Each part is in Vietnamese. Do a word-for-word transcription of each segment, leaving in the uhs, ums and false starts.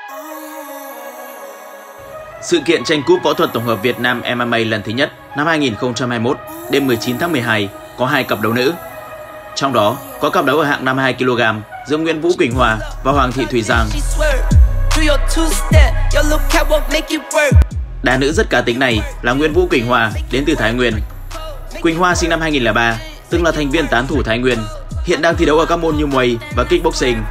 Sự kiện tranh cúp võ thuật tổng hợp Việt Nam em em a lần thứ nhất năm hai nghìn không trăm hai mươi mốt, đêm mười chín tháng mười hai có hai cặp đấu nữ. Trong đó có cặp đấu ở hạng năm mươi hai ki lô gam giữa Nguyễn Vũ Quỳnh Hoa và Hoàng Thị Thùy Giang. Đá nữ rất cá tính này là Nguyễn Vũ Quỳnh Hoa, đến từ Thái Nguyên. Quỳnh Hoa sinh năm hai nghìn không trăm lẻ ba, từng là thành viên tán thủ Thái Nguyên, hiện đang thi đấu ở các môn như Muay và Kickboxing.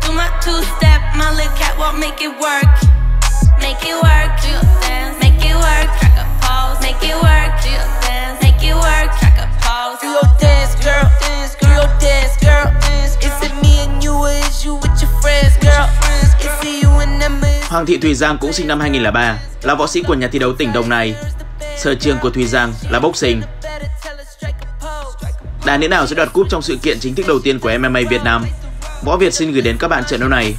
Hoàng Thị Thùy Giang cũng sinh năm hai nghìn không trăm lẻ ba, là võ sĩ của nhà thi đấu tỉnh Đồng Nai. Sở trường của Thùy Giang là boxing. Đá nữ nào sẽ đoạt cúp trong sự kiện chính thức đầu tiên của em em a Việt Nam? Võ Việt xin gửi đến các bạn trận đấu này.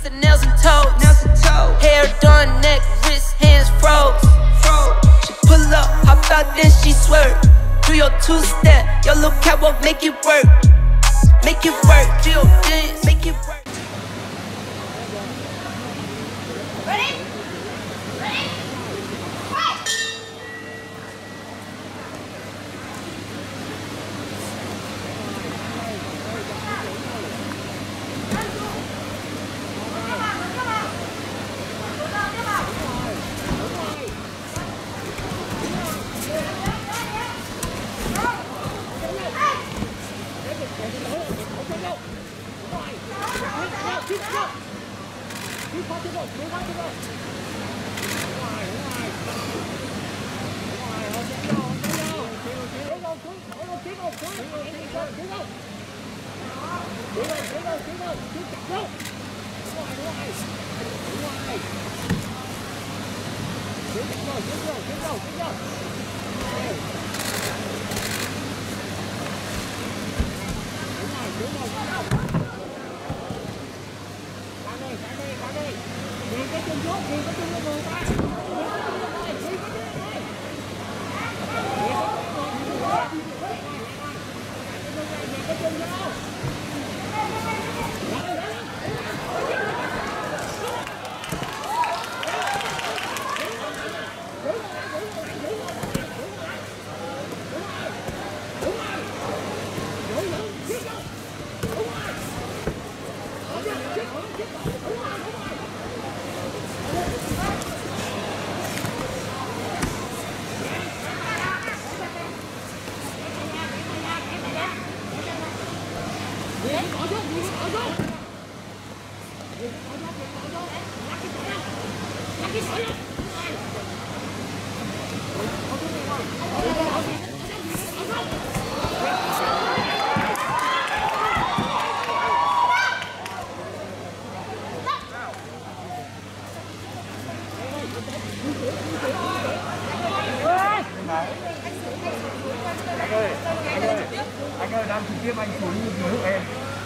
Anh ơi, đang trực tiếp anh xuống dưới hộ em.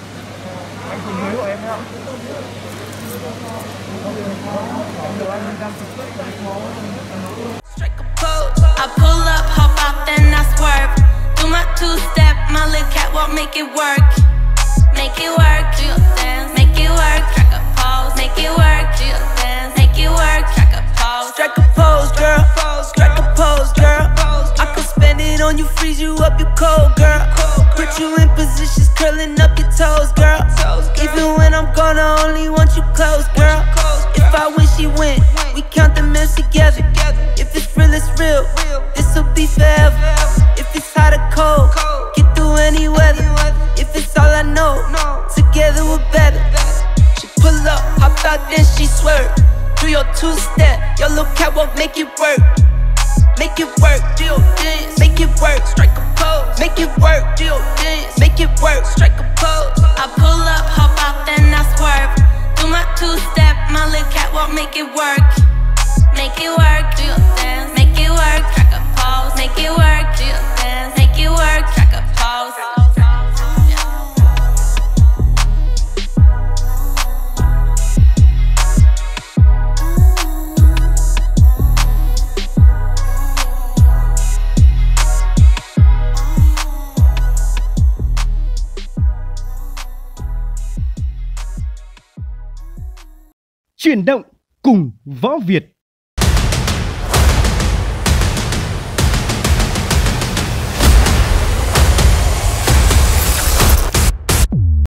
Anh xuống dưới hộ em thấy không? Anh đang trực tiếp I pull up, hop out, then I swerve. Do my two-step, my little catwalk, make it work. Make it work, do your dance, make it work. Track a pose, make it work, do your dance, make it work. Track a pose, strike a pose, girl. Strike a pose, girl. I could spend it on you, freeze you up, you cold, girl. Put you in positions, curling up your toes, girl. Even when I'm gone, I only want you close, girl. If I win, she win. We count the meals together. If it's real, it's real. This'll be forever. If it's hot or cold, get through any weather. If it's all I know, together we're better. She pull up, hop out, then she swerve. Do your two-step, your little catwalk, make it work. Make it work, do your dance, make it work. Strike a pose, make it work, do your dance, make it work. Strike a pose. I pull up, hop out, then I swerve. Do my two-step, my little catwalk, make it work. Make it work, do your dance, make it work. Track a pose, make it work, do your dance, make it work. Track a pose. Chuyển động cùng Võ Việt.